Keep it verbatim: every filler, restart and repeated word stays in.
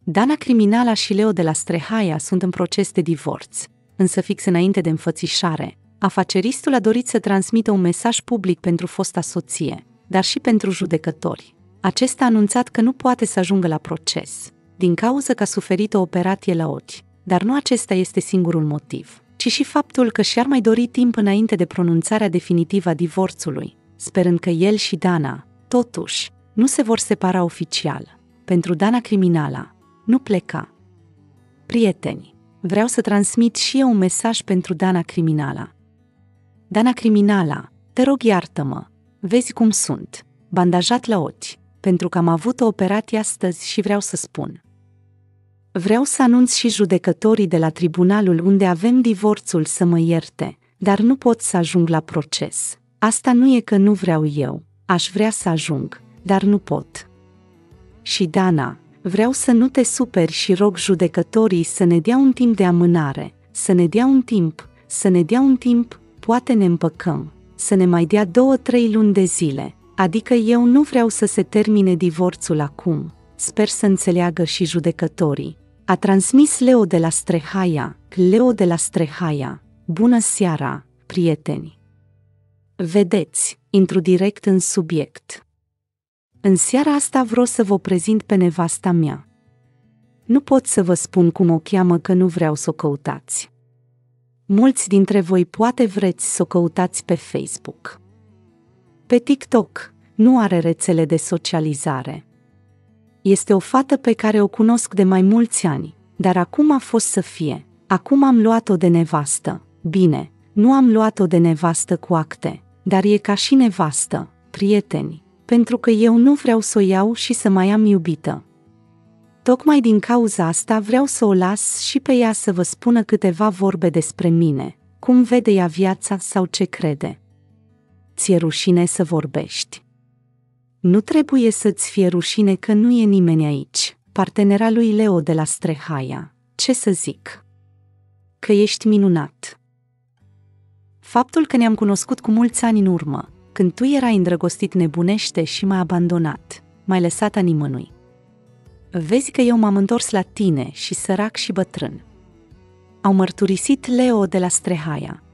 Dana Criminala și Leo de la Strehaia sunt în proces de divorț, însă fix înainte de înfățișare, afaceristul a dorit să transmită un mesaj public pentru fosta soție, dar și pentru judecători. Acesta a anunțat că nu poate să ajungă la proces, din cauza că a suferit o operație la ochi, dar nu acesta este singurul motiv, ci și faptul că și-ar mai dori timp înainte de pronunțarea definitivă a divorțului, sperând că el și Dana, totuși, nu se vor separa oficial. Pentru Dana Criminala, nu pleca. Prieteni, vreau să transmit și eu un mesaj pentru Dana Criminala. Dana Criminala, te rog iartă-mă, vezi cum sunt, bandajat la ochi, pentru că am avut o operație astăzi și vreau să spun. Vreau să anunț și judecătorii de la tribunalul unde avem divorțul să mă ierte, dar nu pot să ajung la proces. Asta nu e că nu vreau eu, aș vrea să ajung, dar nu pot. Și Dana, vreau să nu te superi și rog judecătorii să ne dea un timp de amânare, să ne dea un timp, să ne dea un timp, poate ne împăcăm, să ne mai dea două-trei luni de zile, adică eu nu vreau să se termine divorțul acum, sper să înțeleagă și judecătorii. A transmis Leo de la Strehaia, Leo de la Strehaia, bună seara, prieteni! Vedeți, intru direct în subiect. În seara asta vreau să vă prezint pe nevasta mea. Nu pot să vă spun cum o cheamă că nu vreau să o căutați. Mulți dintre voi poate vreți să o căutați pe Facebook. Pe TikTok nu are rețele de socializare. Este o fată pe care o cunosc de mai mulți ani, dar acum a fost să fie. Acum am luat-o de nevastă. Bine, nu am luat-o de nevastă cu acte, dar e ca și nevastă, prieteni, pentru că eu nu vreau să o iau și să mai am iubită. Tocmai din cauza asta vreau să o las și pe ea să vă spună câteva vorbe despre mine, cum vede ea viața sau ce crede. Ți-e rușine să vorbești. Nu trebuie să-ți fie rușine că nu e nimeni aici, partenera lui Leo de la Strehaia. Ce să zic? Că ești minunat. Faptul că ne-am cunoscut cu mulți ani în urmă, când tu erai îndrăgostit nebunește și m-ai abandonat, m-ai lăsat a nimănui. Vezi că eu m-am întors la tine și sărac și bătrân. Au mărturisit Leo de la Strehaia.